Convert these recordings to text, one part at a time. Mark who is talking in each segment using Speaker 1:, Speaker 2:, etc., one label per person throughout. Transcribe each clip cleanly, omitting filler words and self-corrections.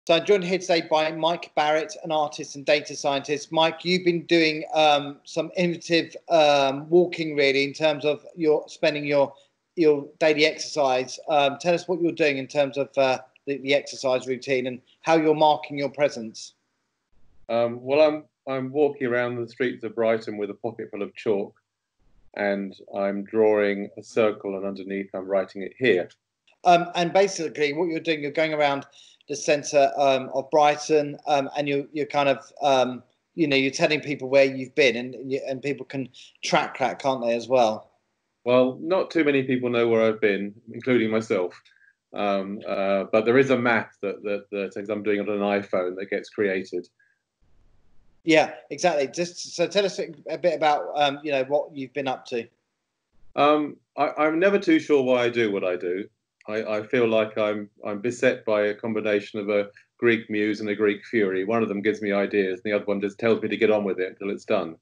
Speaker 1: So I'm joined here today by Mike Barrett, an artist and data scientist. Mike, you've been doing some innovative walking, really, in terms of your spending your daily exercise. Tell us what you're doing in terms of the exercise routine and how you're marking your presence.
Speaker 2: Well, I'm walking around the streets of Brighton with a pocket full of chalk, and I'm drawing a circle, and underneath I'm writing it here.
Speaker 1: And basically, what you're doing, you're going around the centre of Brighton, and you're kind of you're telling people where you've been, and people can track that, can't they, as well?
Speaker 2: Well, not too many people know where I've been, including myself. But there is a map that I'm doing on an iPhone that gets created.
Speaker 1: Yeah, exactly. Just so tell us a bit about what you've been up to.
Speaker 2: I'm never too sure why I do what I do. I feel like I'm beset by a combination of a Greek muse and a Greek fury. One of them gives me ideas, and the other one just tells me to get on with it until it's done.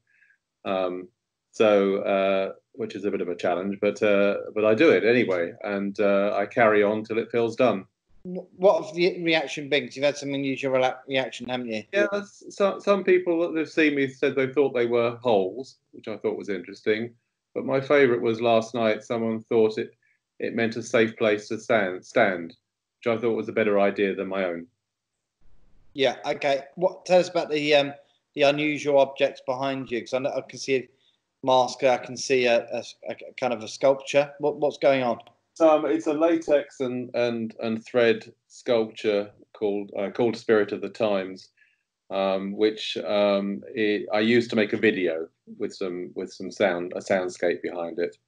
Speaker 2: Which is a bit of a challenge, but I do it anyway, and I carry on till it feels done.
Speaker 1: What have the reaction been? Because you've had some unusual reaction, haven't you?
Speaker 2: Yeah, some people that have seen me said they thought they were holes, which I thought was interesting. But my favourite was last night. Someone thought it meant a safe place to stand, which I thought was a better idea than my own.
Speaker 1: Yeah. Okay. Tell us about the unusual objects behind you? Because I can see a mask. I can see a kind of a sculpture. What's going on?
Speaker 2: It's a latex and thread sculpture called Spirit of the Times, which I used to make a video with some soundscape behind it,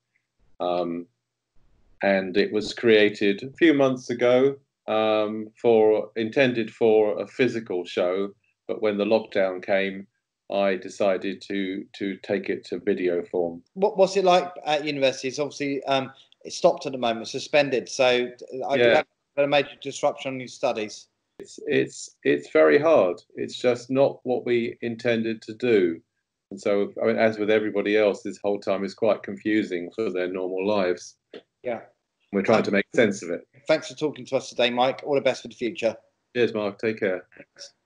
Speaker 2: and it was created a few months ago intended for a physical show, but when the lockdown came, I decided to take it to video form.
Speaker 1: What's it like at university? It's obviously it's stopped at the moment, suspended. So I could have a major disruption on your studies.
Speaker 2: It's very hard. It's just not what we intended to do. And so, I mean, as with everybody else, this whole time is quite confusing for their normal lives.
Speaker 1: Yeah.
Speaker 2: We're trying to make sense of it.
Speaker 1: Thanks for talking to us today, Mike. All the best for the future.
Speaker 2: Cheers, Mark. Take care.
Speaker 1: Thanks.